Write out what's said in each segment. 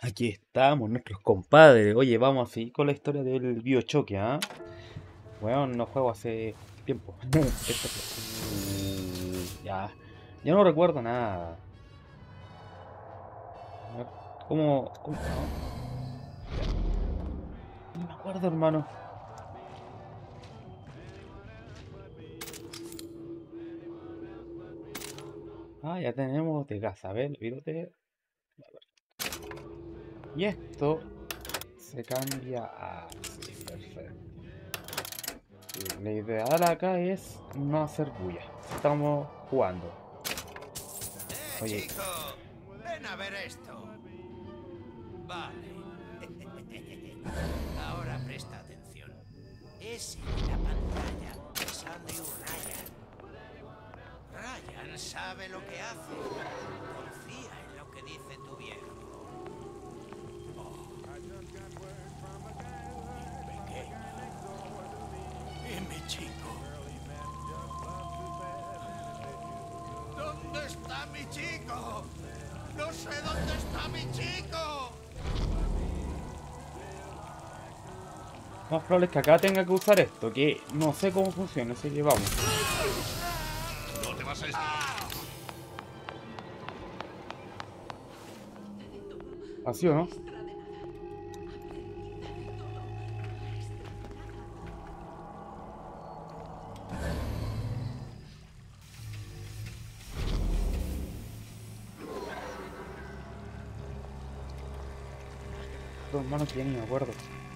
Aquí estamos, nuestros compadres. Oye, vamos a seguir con la historia del Biochoque, ¿ah? Bueno, no juego hace tiempo. Ya. Ya no recuerdo nada. A ver, ¿cómo? No me acuerdo, hermano. Ah, ya tenemos de gas. A ver, virote. Y esto se cambia a... Sí, perfecto. Sí, la ideal acá es no hacer bulla. Estamos jugando. Oye, Chico! Ven a ver esto. Vale. Ahora presta atención. Ese en la pantalla es Andrew Ryan. Ryan sabe lo que hace. Confía en lo que dice tu viejo. Pequeño. Y mi chico. ¿Dónde está mi chico? ¡No sé dónde está mi chico! lo más probable es que acá tenga que usar esto, que no sé cómo funciona, así que vamos. No te vas a escapar. ¿Así o no? Dos manos que ya ni me acuerdo.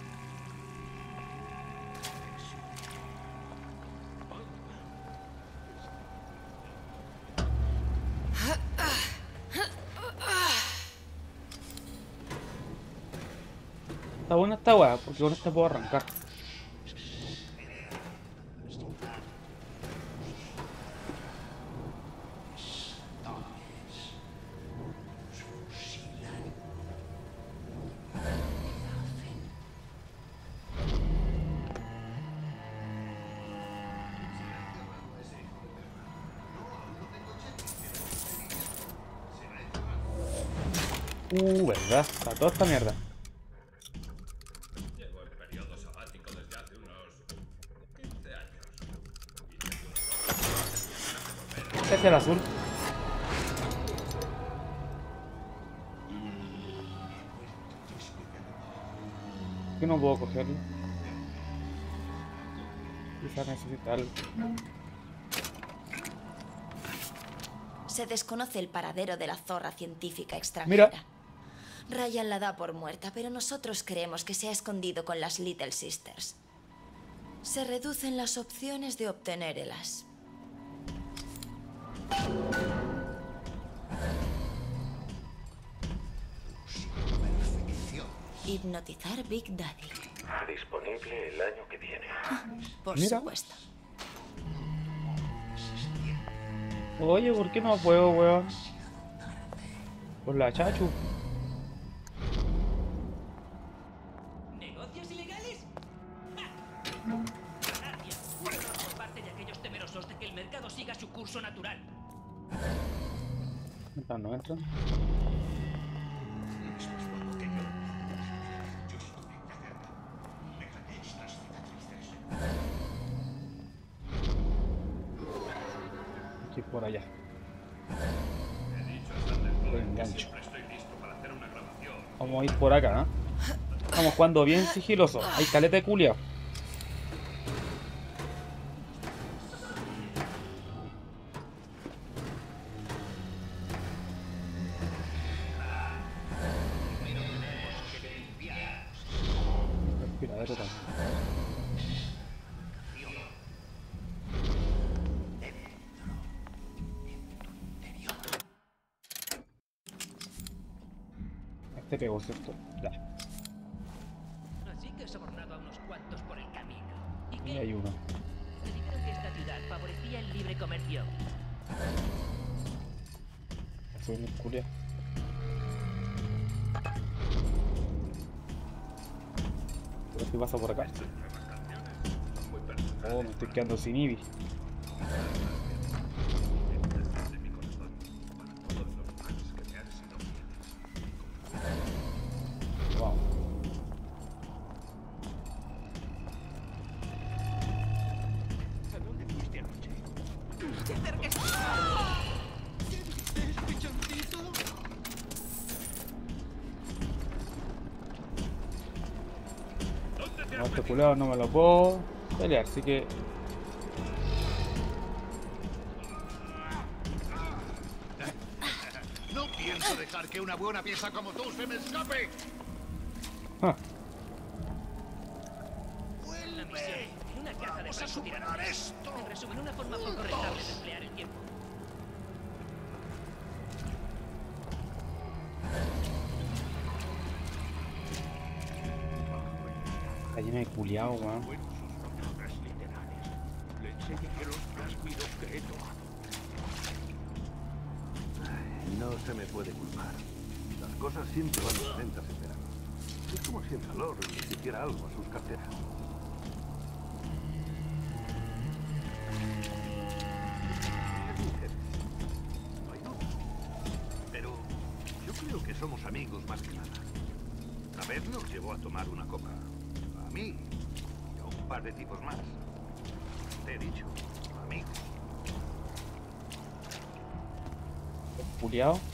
Está buena esta weá, porque con esta puedo arrancar. ¿Verdad? Está toda esta mierda. Llevo en periodo sabático desde hace unos 15 años. Este es el azul. ¿Por qué no puedo cogerlo? Quizás necesita algo. Se desconoce el paradero de la zorra científica Mira. extranjera. Ryan la da por muerta, pero nosotros creemos que se ha escondido con las Little Sisters. Se reducen las opciones de obtener el as. Hipnotizar Big Daddy. Disponible el año que viene. Por Mira. supuesto. Oye, ¿por qué no puedo, weón? Por la chachu. ¿Negocios ilegales? Anarquía. Por parte de aquellos temerosos de que el mercado siga su curso natural. Entran, no entran. Aquí por allá. Lo engancho. Siempre estoy listo para hacer una grabación. Vamos a ir por acá, ¿eh? Estamos jugando bien sigiloso. Hay caleta de culia. Respiradero también. Este pegó, ¿cierto? Ya. Así que he sobornado a unos cuantos por el camino. ¿Y Y qué? hay uno. Me dijeron que esta ciudad favorecía el libre comercio. Soy muy culia. Pero si pasa por acá. Oh, me estoy quedando sin Eevee. Con este culeo no me lo puedo pelear, así que... No pienso dejar que una buena pieza como tú se me escape. Ah, La misión. En una caja de Vamos a superar francotiradores. esto. En resumen, una forma poco rentable de emplear el tiempo. está lleno de culiao, weón. Bueno, sus palabras literales. Le enseñé los frasquidos que he tomado. No se me puede culpar. Las cosas siempre van más lentas en verano. Es como si el calor les hiciera algo a sus carteras. Es mujeres. No hay duda. Pero yo creo que somos amigos más que nada. Una vez nos llevó a tomar una copa. A mí y a un par de tipos más. Te he dicho, amigos. Culiao.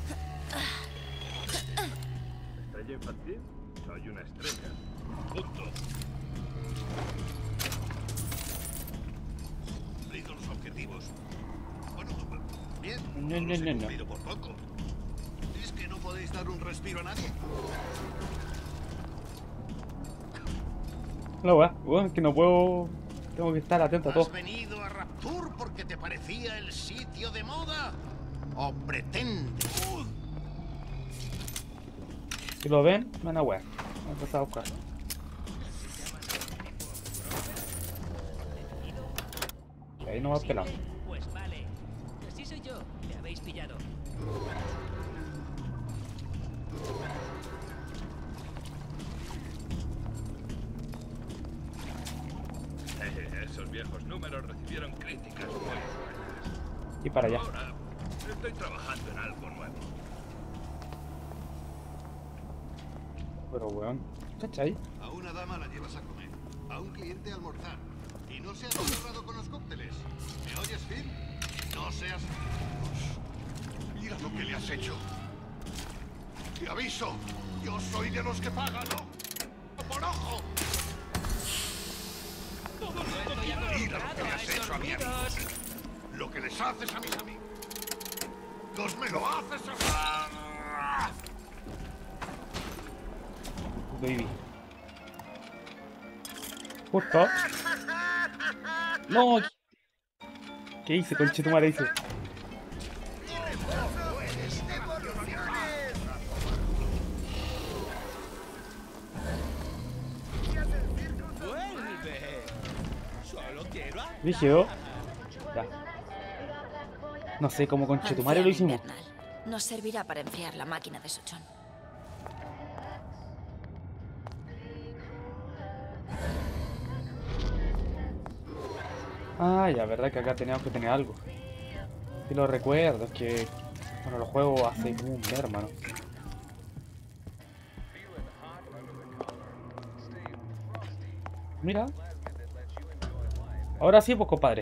¿Estrella infantil? Soy una estrella. Punto. Cumplido los objetivos. Bueno, bien. No, los no, he no, no. cumplido por poco. ¿Es que no podéis dar un respiro a nadie? La weá, weón, que no puedo... Tengo que estar atento a todo. ¿Has venido a Rapture porque te parecía el sitio de moda? ¿O pretendes? Si lo ven, me van a wear. Voy a empezar a buscar. Y ahí no va a pelar. Pues vale. Así soy yo. Me habéis pillado. Esos viejos números recibieron críticas muy buenas. Y para allá. Ahora estoy trabajando en algo nuevo. Pero weón, ¿cachai? A una dama la llevas a comer, a un cliente a almorzar. Y no seas agarrado con los cócteles. ¿Me oyes, Phil? No seas... Mira lo que le has hecho. Te aviso, yo soy de los que pagan, ¿no? ¡Por ojo! Mira lo que le has hecho a mi amigo. Lo que les haces a mis amigos. Me lo haces a... Baby. Justo. No. ¿Qué hice, conchetumare? Hice. ¡Vuelve! Solo quiero... Rígido. Ya. No sé cómo conchetumare lo hicimos. Invernal. Nos servirá para enfriar la máquina de Sochón. Ah, ya, verdad que acá teníamos que tener algo. Si lo recuerdo, es que... Bueno, lo juego hace un mes, hermano. Mira. Ahora sí, pues, compadre.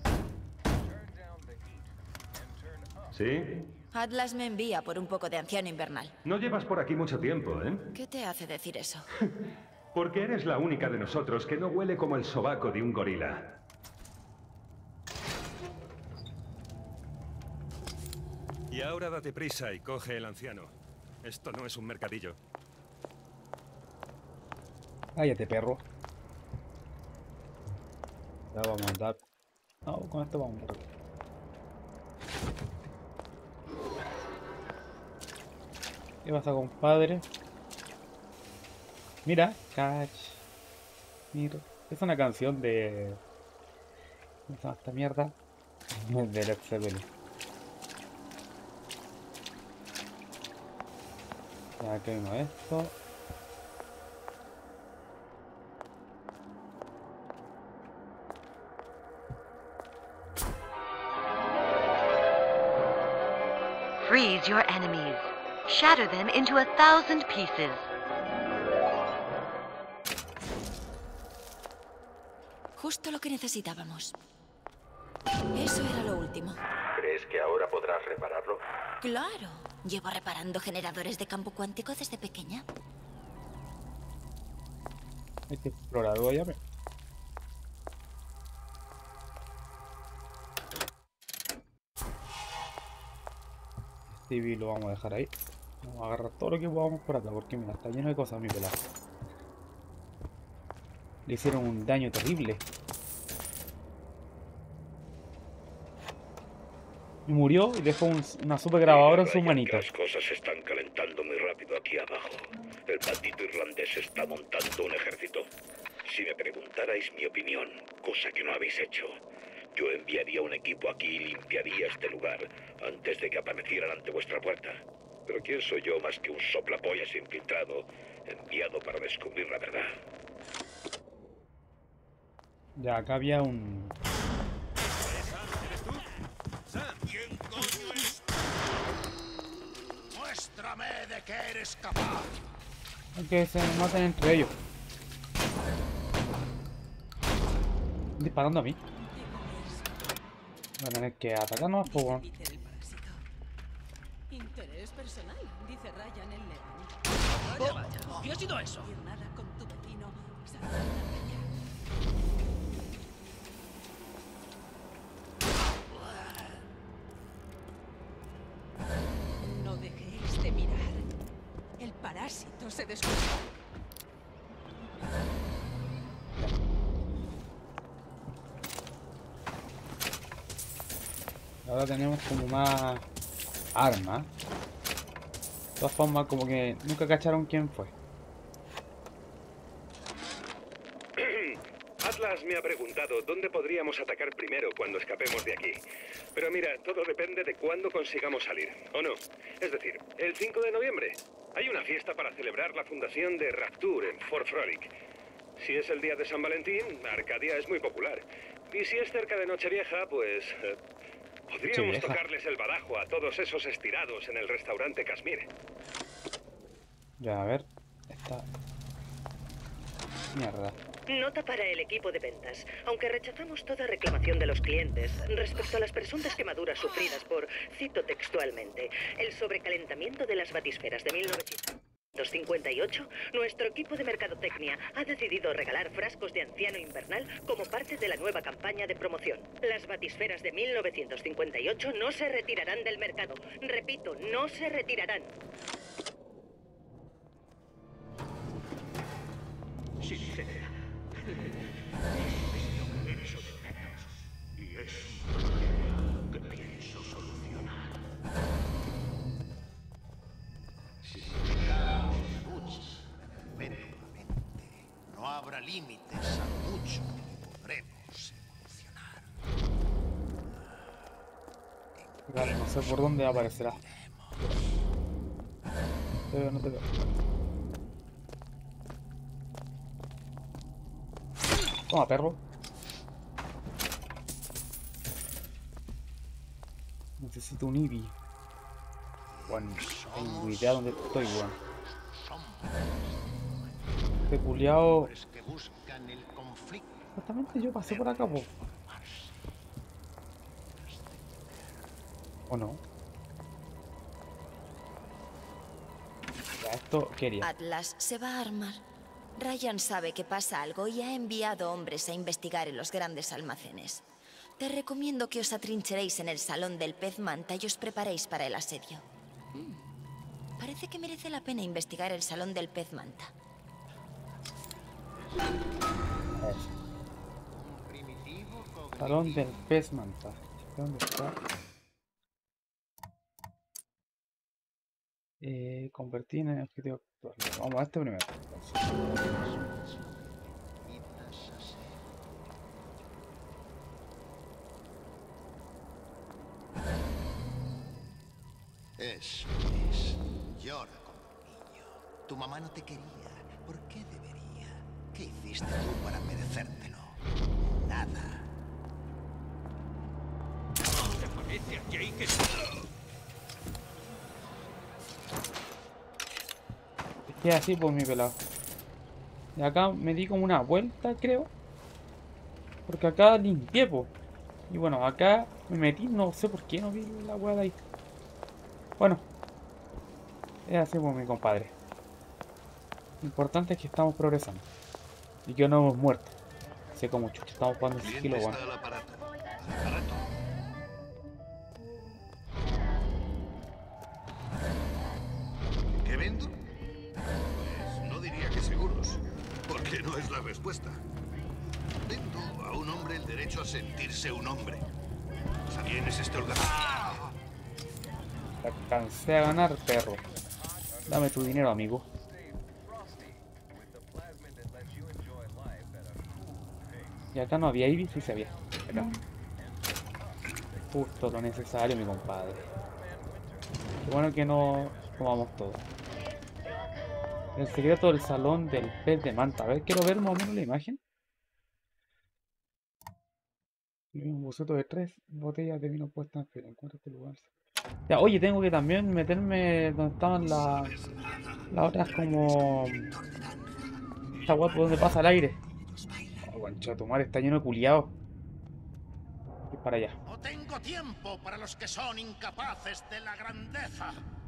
¿Sí? Atlas me envía por un poco de anciano invernal. No llevas por aquí mucho tiempo, ¿eh? ¿Qué te hace decir eso? Porque eres la única de nosotros que no huele como el sobaco de un gorila. Y ahora date prisa y coge el anciano. Esto no es un mercadillo. Cállate, perro. Ya vamos a andar. No, con esto vamos a andar. ¿Qué pasa, compadre? Mira, catch. Mira, es una canción de... ¿Cómo se llama esta mierda? De Led Zeppelin. Ya que vimos esto. Freeze your enemies. Shatter them into 1,000 pieces. Justo lo que necesitábamos. Eso era lo último. ¿Crees que ahora podrás repararlo? Claro. Llevo reparando generadores de campo cuántico desde pequeña. Este explorador ya me... Este bill lo vamos a dejar ahí. Vamos a agarrar todo lo que podamos por acá, porque mira, está lleno de cosas mi pelado. Le hicieron un daño terrible. Y murió y dejó una super grabadora en sus manitos. Las cosas se están calentando muy rápido aquí abajo. El bandito irlandés está montando un ejército. Si me preguntarais mi opinión, cosa que no habéis hecho, yo enviaría un equipo aquí y limpiaría este lugar antes de que aparecieran ante vuestra puerta. Pero ¿quién soy yo más que un soplapollas infiltrado enviado para descubrir la verdad? Ya, acá había un... ¿Quién coño eres? Muéstrame de qué eres capaz. Hay que se maten entre ellos. Disparando a mí. Voy a tener que atacarnos, pues bueno. Interés personal, dice Ryan el león. Vaya, vaya. ¿Qué ha sido eso? Nada con tu vecino. Salvar la raya. No dejéis de mirar. El parásito se descubrió. Ahora tenemos como más armas. De todas formas, como que nunca cacharon quién fue. Atlas me ha preguntado dónde podríamos atacar primero cuando escapemos de aquí. Pero mira, todo depende de cuándo consigamos salir, ¿o no? Es decir, el 5 de noviembre hay una fiesta para celebrar la fundación de Rapture en Fort Frolic. Si es el día de San Valentín, Arcadia es muy popular. Y si es cerca de Nochevieja, pues... podríamos tocarles el badajo a todos esos estirados en el restaurante Kashmir. Ya, a ver. Esta... Mierda. Nota para el equipo de ventas. Aunque rechazamos toda reclamación de los clientes respecto a las presuntas quemaduras sufridas por, cito textualmente, el sobrecalentamiento de las batisferas de 1958, nuestro equipo de mercadotecnia ha decidido regalar frascos de anciano invernal como parte de la nueva campaña de promoción. Las batisferas de 1958 no se retirarán del mercado. Repito, no se retirarán. Sincera. Es lo que echo de menos. Y es un problema que pienso solucionar. Significaos de lucha, perpetuamente. No habrá límites a lo mucho que podremos evolucionar. Claro, no sé por dónde aparecerá. Te veo, no te veo. Toma, perro. Necesito un IBI. Bueno, tengo idea dónde estoy, weón. Este culiao... Exactamente, yo pasé por acá, po. ¿O no? Ya, esto quería. Atlas se va a armar. Ryan sabe que pasa algo y ha enviado hombres a investigar en los grandes almacenes. Te recomiendo que os atrincheréis en el salón del pez manta y os preparéis para el asedio. Parece que merece la pena investigar el salón del pez manta. Salón del pez manta. ¿Dónde está? Convertir en objetivo actual. Vamos a este primero. Eso es. Llora como un niño. Tu mamá no te quería. ¿Por qué debería? ¿Qué hiciste tú para merecértelo? Nada. ¿Te parece a Jake que... Es así por mi pelado. Y acá me di como una vuelta, creo. Porque acá limpié, po. Y bueno, acá me metí, no sé por qué no vi la hueá de ahí. Bueno. Es así por mi compadre. Lo importante es que estamos progresando. Y que no hemos muerto. Sé como chucha, estamos jugando en sigilo, Cliente bueno. está al aparato. Aparato. ¿Qué vendo? Pues no diría que seguros, porque no es la respuesta. Vendo a un hombre el derecho a sentirse un hombre. ¿También es este holgazán? Te alcancé a ganar, perro. Dame tu dinero, amigo. Y acá no había Ivy, sí se había. Acá. Justo lo necesario, mi compadre. Qué bueno que no tomamos todo. El secreto del salón del pez de manta. A ver, quiero ver más o menos la imagen. Un boceto de 3 botellas de vino puestas en encuentra este lugar. Ya, oye, tengo que también meterme donde estaban las otras como... Esta guapa donde pasa el aire. Oh, concha, tu madre está lleno de culiados. Y para allá. No tengo tiempo para los que son incapaces de la grandeza.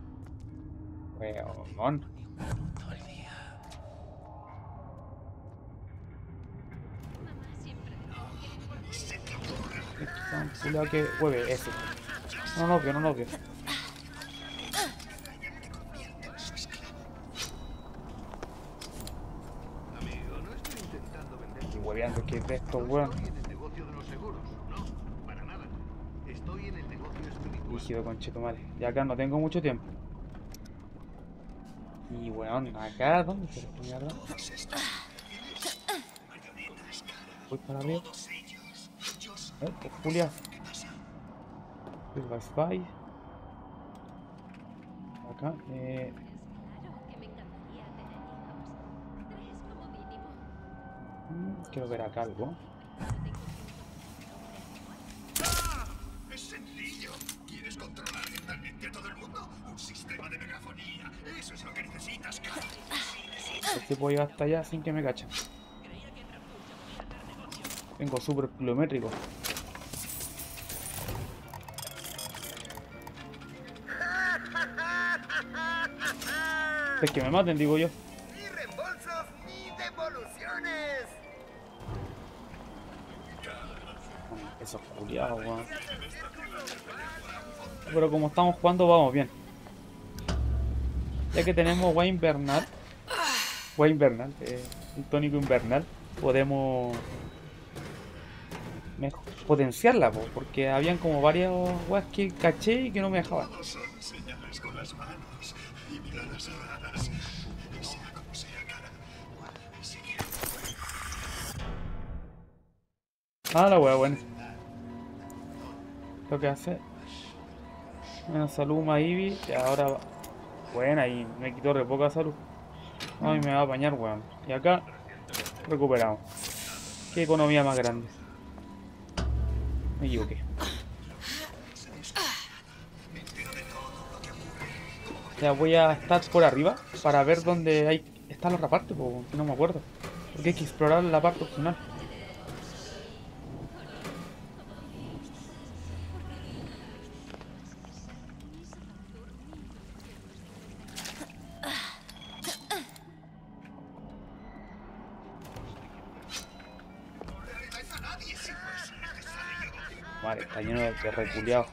Weón. Un culiao que hueve, ese. No lo veo, no lo veo. Amigo, no estoy intentando vender. Y hueveando que es de estos, weón. Estoy en el negocio de los seguros. No, para nada. Estoy en el negocio espiritual. Rígido, conchetumare. Y acá no tengo mucho tiempo. Y weón, acá, ¿dónde se le mierda? Voy para arriba. Julia. Bye bye. Acá, quiero ver acá algo. Es sencillo. ¿Quieres controlar mentalmente a todo el mundo? Un sistema de megafonía. Eso es lo que necesitas, cara. Este puedo llegar hasta allá sin que me cachen. Tengo super kilométrico. Es que me maten, digo yo. Ni reembolsos ni devoluciones. Esos culiados, weón. Pero como estamos jugando, vamos bien. Ya que tenemos agua invernal, un tónico invernal, podemos potenciarla, porque habían como varias weas que caché y que no me dejaban. Son señales con las manos y miradas raras. Sea como sea, cara. Si quieres. Ah, la wea buena. Lo que hace. Menos salud, más Ivy. Y ahora va. Buena, y me quitó re poca salud. Ay, me va a apañar, weón. Y acá recuperamos. Qué economía más grande. Me equivoqué. Ya voy a estar por arriba para ver dónde está la otra parte, porque no me acuerdo. Porque hay que explorar la parte opcional. Vale, está lleno de reculeados.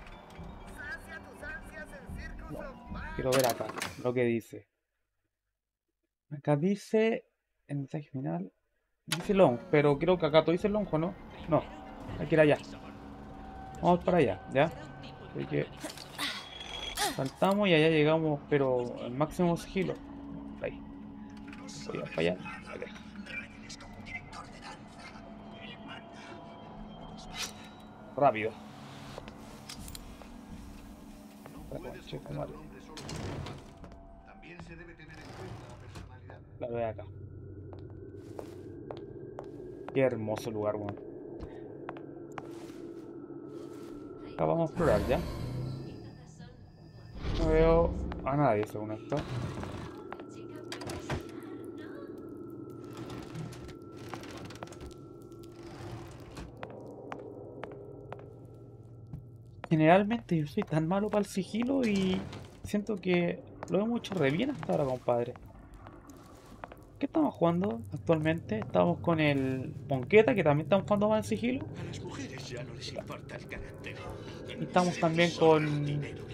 Quiero ver acá lo que dice. Acá dice el mensaje final. Dice long, pero creo que acá todo dice long, ¿o no? No, hay que ir allá. Vamos para allá, ¿ya? Así que saltamos y allá llegamos, pero al máximo sigilo. Ahí. Voy a para allá. Acá. Rápido. También se debe tener en cuenta la personalidad. La veo acá. Qué hermoso lugar, weón. Acá vamos a explorar ya. No veo a nadie según esto. Generalmente yo soy tan malo para el sigilo y siento que lo hemos hecho re bien hasta ahora, compadre. ¿Qué estamos jugando actualmente? Estamos con el Ponqueta, que también estamos jugando más en sigilo. A las mujeres ya no les importa el carácter. Y estamos también con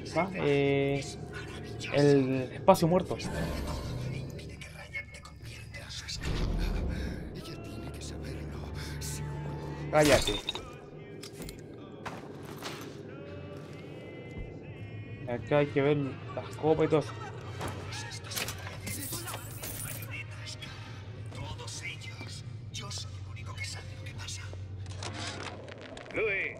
el Espacio Muerto. Cállate. Acá hay que ver las copas y todo eso. Louis.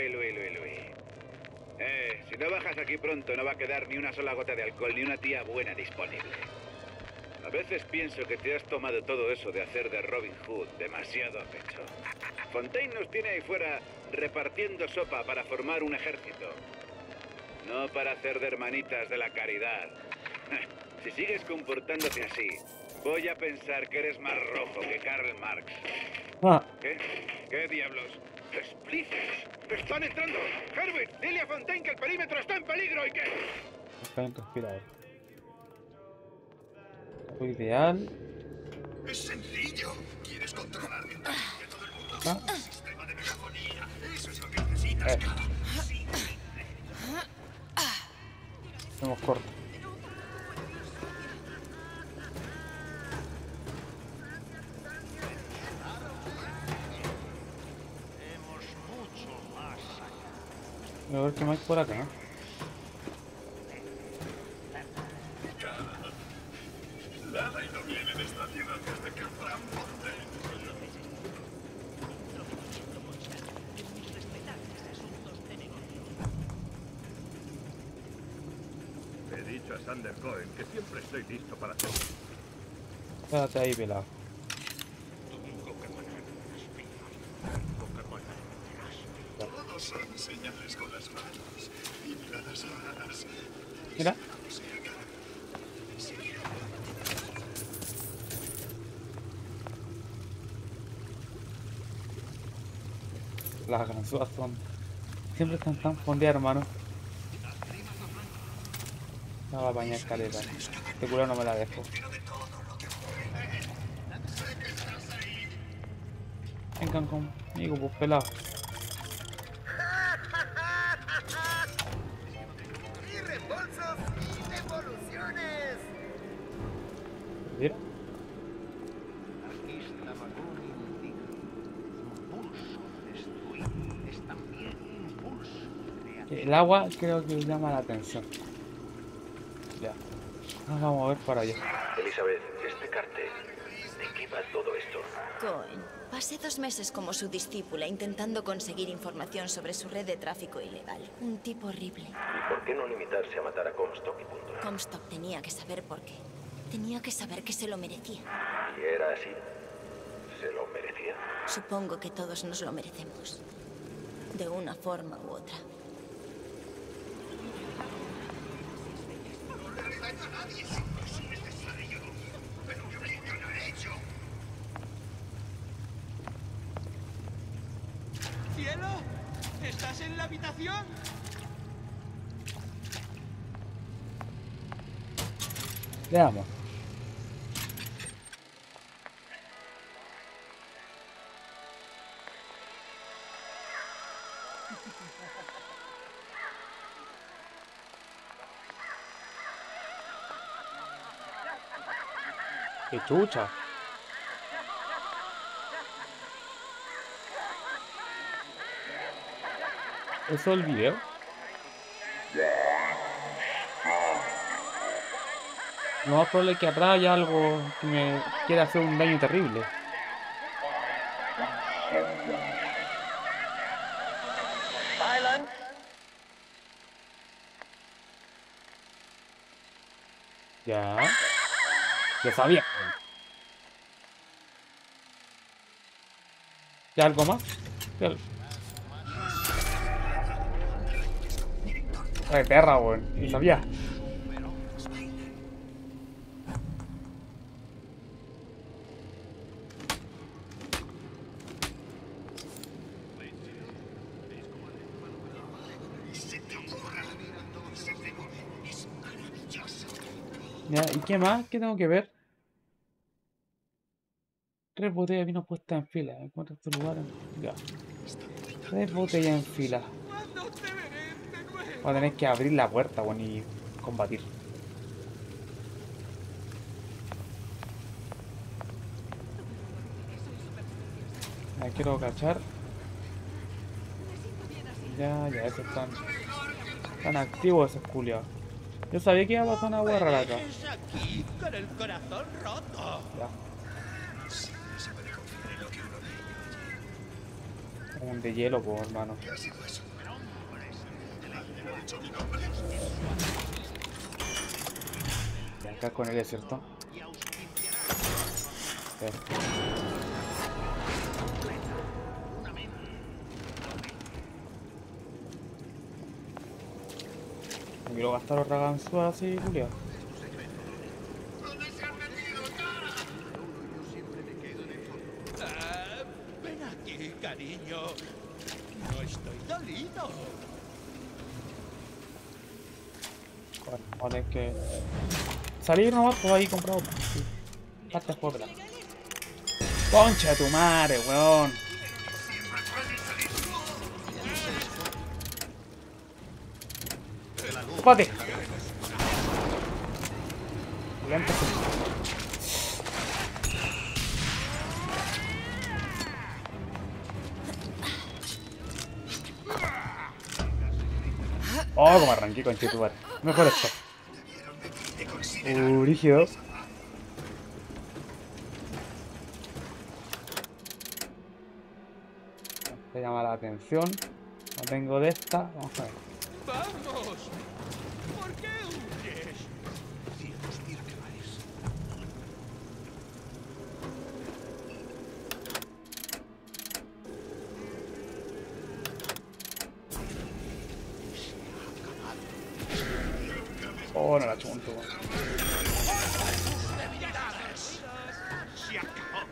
Si no bajas aquí pronto no va a quedar ni una sola gota de alcohol ni una tía buena disponible. A veces pienso que te has tomado todo eso de hacer de Robin Hood demasiado a pecho. Fontaine nos tiene ahí fuera repartiendo sopa para formar un ejército. No para hacer de hermanitas de la caridad. Si sigues comportándote así, voy a pensar que eres más rojo que Karl Marx. ¿Qué? ¿Qué diablos? ¡Splices! ¡Están entrando! ¡Herbert! ¡Dile a Fontaine que el perímetro está en peligro y que... Está en respirador. Lo ideal. Es sencillo. ¿Quieres controlar mentalmente a todo el mundo con un sistema de megafonía? Eso es lo que necesitas, cara. Sí. Hacemos corto. Voy a ver qué más hay por acá, ¿no? Nada y no viene de esta tierra desde que Fran Fontaine. He dicho a Sander Cohen que siempre estoy listo para hacerlo. Quédate ahí, pelado. Todos son señales con las manos y miradas raras. Mira. Las ganzúas son... Siempre están tan fondeadas, hermano. No va a bañar caleta. Este culo no me la dejo. Vengan conmigo, pues pelado. ¡Y reembolsos y devoluciones! ¿Mira? Aquí está Magún indica. Impulso destruir es también impulso creativo. El agua creo que llama la atención. Ya. Nos vamos a ver para allá. Elizabeth, este cartel, ¿de qué va todo esto? Cohen, pasé 2 meses como su discípula intentando conseguir información sobre su red de tráfico ilegal. Un tipo horrible. ¿Y por qué no limitarse a matar a Comstock y punto? Comstock tenía que saber por qué. Tenía que saber que se lo merecía. ¿Y era así? ¿Se lo merecía? Supongo que todos nos lo merecemos. De una forma u otra. No le regaño a nadie si no es necesario. Pero yo no lo he hecho. ¡Cielo! ¿Estás en la habitación? Veamos. ¡Qué chucha! ¿Eso es el video? Lo más probable es que atrás haya algo que me quiera hacer un daño terrible. Ya. Ya sabía. ¿Ya algo más? ¿Ya algo? De perra, weón. Y sabía. Ya, ¿y qué más? ¿Qué tengo que ver? 3 botellas de vino puestas en fila. Encuentra tu lugar en... Ya. 3 botellas en fila. Voy a tener que abrir la puerta, bueno, y combatir. Ya quiero cachar. Ya, esos están activos esos culiados. Yo sabía que iba a pasar una hueá rara acá. Aquí con el corazón roto. Ya. Un de hielo, pues, hermano. Y acá con él, ¿cierto? No quiero gastar los raganzuelas así, Julio. Ven aquí, cariño. No estoy dolido. Bueno, vamos a tener que salir nomás, pues ahí comprado. Sí. Parte por la concha de tu madre, weón. ¡Pate! Oh, como arranqué con Chetubar. Mejor esto. Rígido. Te llama la atención. No tengo de esta. Vamos a ver. ¡Vamos! ¿Por qué huyes? Dios, mira qué vais. Oh, no la chunto. Se acabó.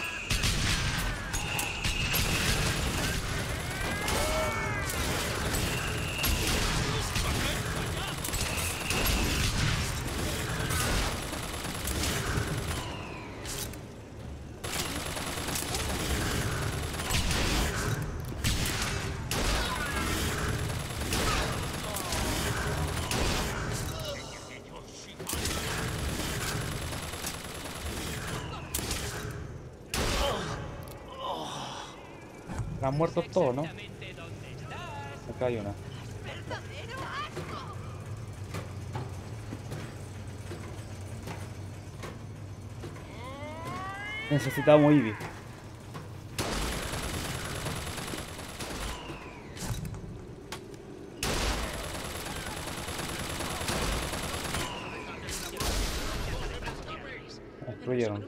Están muertos todos, ¿no? Acá hay una. Necesitamos Eevee. Destruyeron.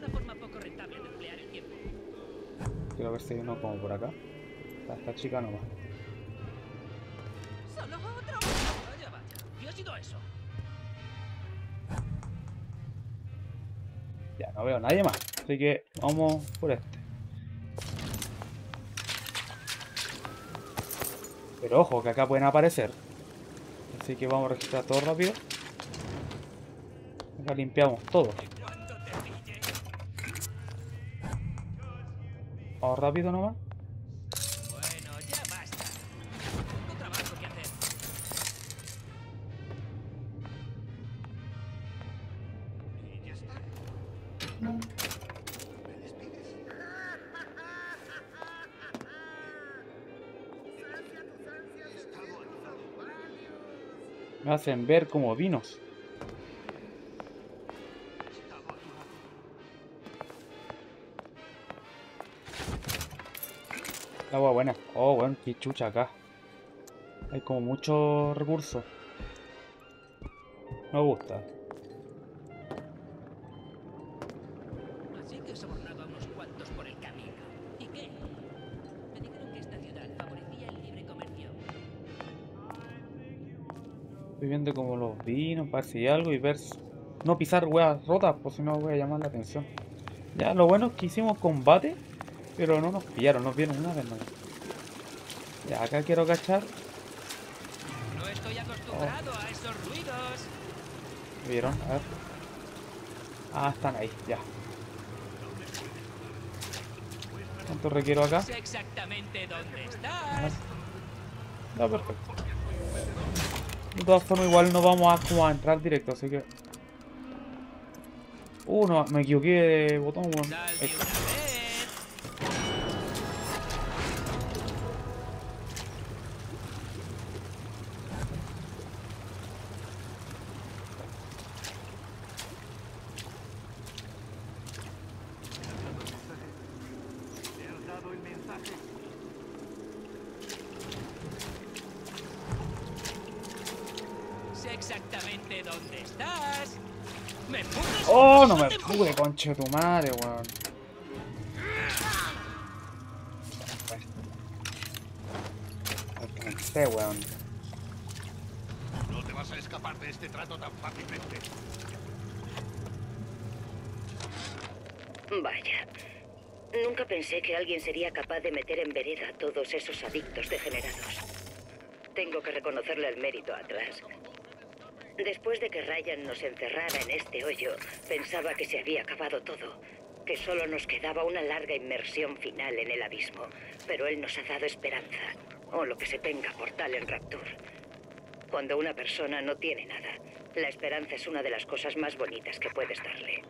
Quiero ver si hay uno como por acá. Esta chica no va. ¡Solo otro! Vaya, vaya. ¿Qué ha sido eso? Ya, no veo a nadie más. Así que vamos por este. Pero ojo, que acá pueden aparecer. Así que vamos a registrar todo rápido. Acá limpiamos todo. Vamos rápido nomás. Bueno, ya basta. Tengo trabajo que hacer. Y ya está. ¿Me despides? Me hacen ver como vinos. Agua buena. Oh, bueno, qué chucha acá. Hay como muchos recursos. Me gusta. Así que he sobornado a unos cuantos por el camino. ¿Y qué? Me dijeron que esta ciudad favorecía el libre comercio. Estoy viendo como los vinos, para ver si hay algo y ver... No pisar huevas rotas, por si no voy a llamar la atención. Ya, lo bueno es que hicimos combate, pero no nos pillaron, nos vieron una vez más. Ya, acá quiero cachar. No estoy acostumbrado a esos ruidos. ¿Vieron? A ver. Ah, están ahí, ya. ¿Cuánto requiero acá? Sé exactamente dónde estás. Ya, perfecto. De todas formas, igual no vamos a, como a entrar directo, así que... no, me equivoqué de botón, weón. Ahí está. Sé exactamente dónde estás. ¿Me putas? Oh, no me pude, concha de tu madre, weón. Alcancé, weón. No te vas a escapar de este trato tan fácilmente. Vaya. Nunca pensé que alguien sería capaz de meter en vereda a todos esos adictos degenerados. Tengo que reconocerle el mérito a Atlas. Después de que Ryan nos encerrara en este hoyo, pensaba que se había acabado todo, que solo nos quedaba una larga inmersión final en el abismo. Pero él nos ha dado esperanza, o lo que se tenga por tal en Rapture. Cuando una persona no tiene nada, la esperanza es una de las cosas más bonitas que puedes darle.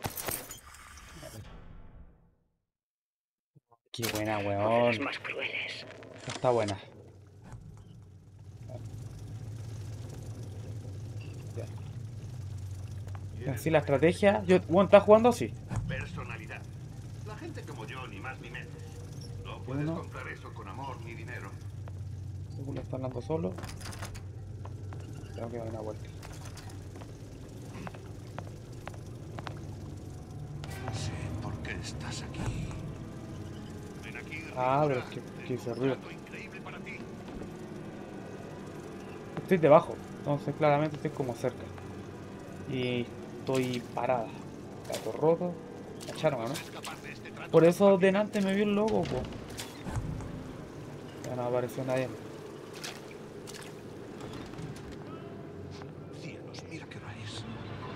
Qué buena, O de weón. las más crueles. Está buena. Ya. Así la estrategia. Bueno, ¿estás jugando así? Personalidad. La gente como yo, ni más ni menos. No puedes comprar eso con amor ni dinero. Uno está hablando solo. Tengo que dar una vuelta. Sé por qué estás aquí. Ven aquí, Pero es que hice ruido. increíble para ti. Estoy debajo, entonces claramente estoy como cerca. Y estoy parada. Gato roto. Cacharon, ¿no? Por eso delante me vio el logo, po. Ya no apareció nadie. Cielos, mira qué hora es.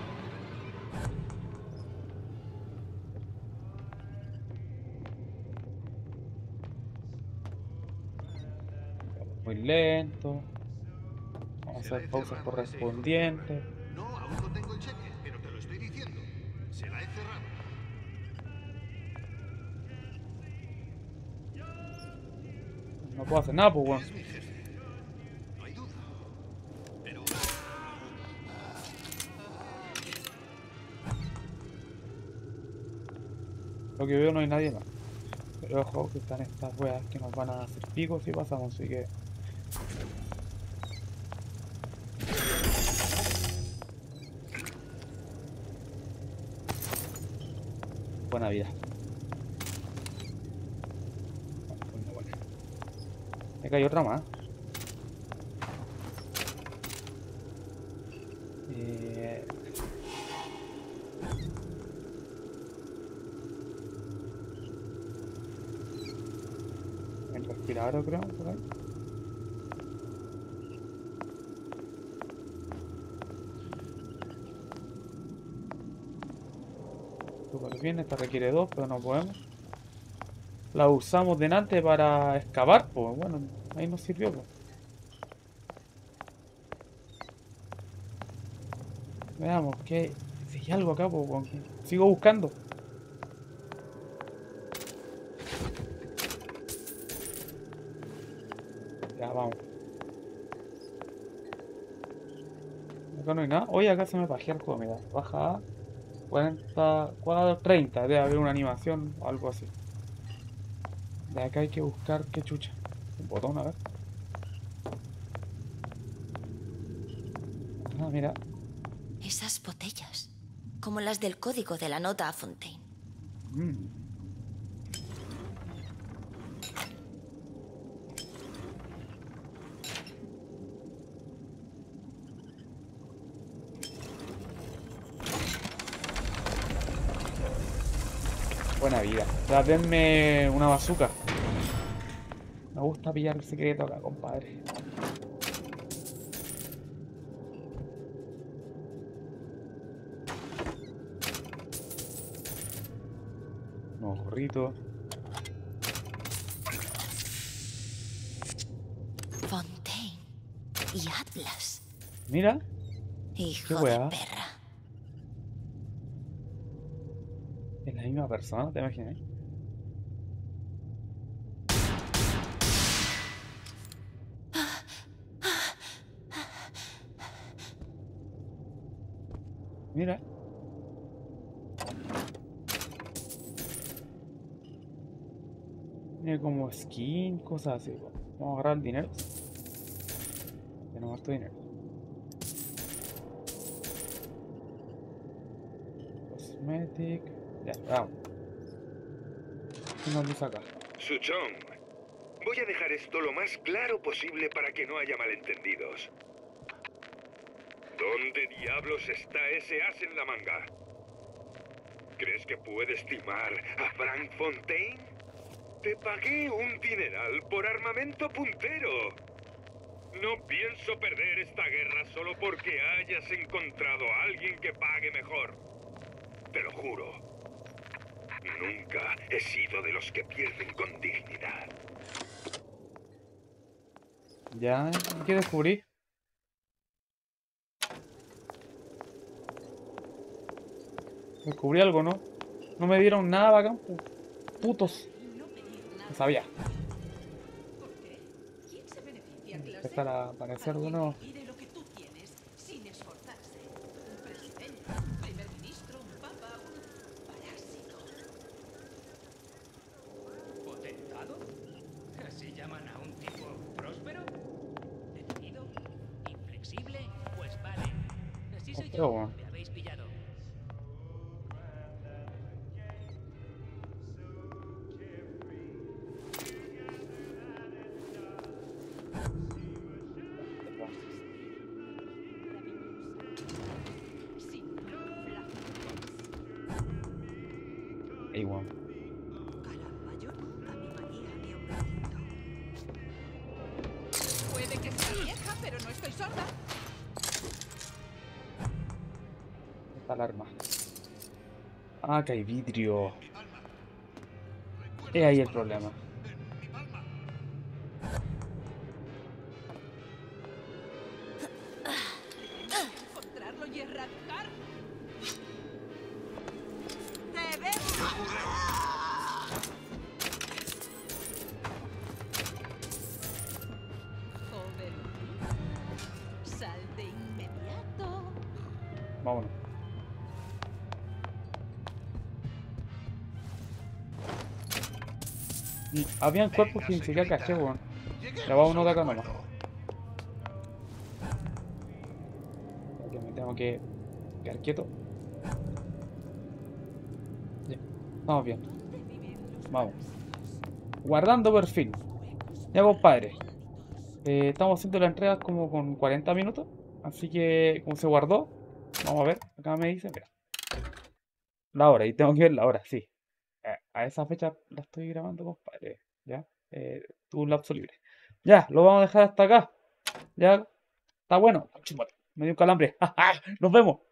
Muy lento. Vamos a hacer pausas correspondientes. No, aún no tengo el cheque, pero te lo estoy diciendo. Se la he cerrado. No puedo hacer nada, pues, weón. Es mi jefe. No hay duda. Pero... Lo que veo no hay nadie más. Pero ojo que están estas weas que nos van a hacer picos si pasamos, así que... Buena vida. Buena. Acá hay otra más. El respirador, creo, por ahí. Súper bien, esta requiere 2, pero no podemos. La usamos delante para excavar, pues bueno, ahí nos sirvió, pues. Veamos, que si hay algo acá, pues sigo buscando. Ya, vamos. Acá no hay nada. Oye, acá se me bajó el juego, mira. Baja a 40, 30. Debe haber una animación o algo así. De acá hay que buscar qué chucha. Un botón, a ver. Mira. Esas botellas. Como las del código de la nota a Fontaine. Buena vida. Ya, denme una bazooka. Me gusta pillar el secreto acá, compadre. Unos gorritos. Y Atlas. Mira. Hijo qué de weá. perra. Es la misma persona, ¿te imaginas? Mira. Tiene como skin, cosas así. Vamos a agarrar el dinero. Tenemos harto dinero. Cosmetic. Ya, vamos. ¿Qué nos dice acá? Suchong, voy a dejar esto lo más claro posible para que no haya malentendidos. ¿Dónde diablos está ese as en la manga? ¿Crees que puedes timar a Frank Fontaine? Te pagué un dineral por armamento puntero. No pienso perder esta guerra solo porque hayas encontrado a alguien que pague mejor. Te lo juro. Nunca he sido de los que pierden con dignidad. Ya, ¿qué descubrí? Descubrí algo, ¿no? No me dieron nada bacán, putos. No sabía. Empezar a aparecer de nuevo. Mire lo que tú tienes sin esforzarse. Un presidente, un primer ministro, un papa, un parásito. ¿Potentado? ¿Así llaman a un tipo próspero? ¿Decidido? ¿Inflexible? Pues vale. Así soy Pero yo. bueno. Me habéis pillado. Igual. Caramba, yo nunca mimaría a mi hombrecito. Puede que sea vieja, pero no estoy sorda. Está el arma. Ah, que hay vidrio. Es ahí el problema. Encontrarlo y erradicar. ¡Te veo! Joven, sal de inmediato. Vámonos. Y habían cuerpos que ni siquiera caché, weón. Ya va uno de acá nomás. Porque me tengo que quedar quieto. Ya, estamos bien. Vamos. Guardando perfil. Ya, compadre. Estamos haciendo la entrega como con 40 minutos. Así que, como se guardó, vamos a ver. Acá me dice, mira. La hora, y tengo que ver la hora, sí. A esa fecha la estoy grabando, compadre. Ya. Tuve un lapso libre. Ya, lo vamos a dejar hasta acá. Ya. Está bueno. Me dio un calambre. Nos vemos.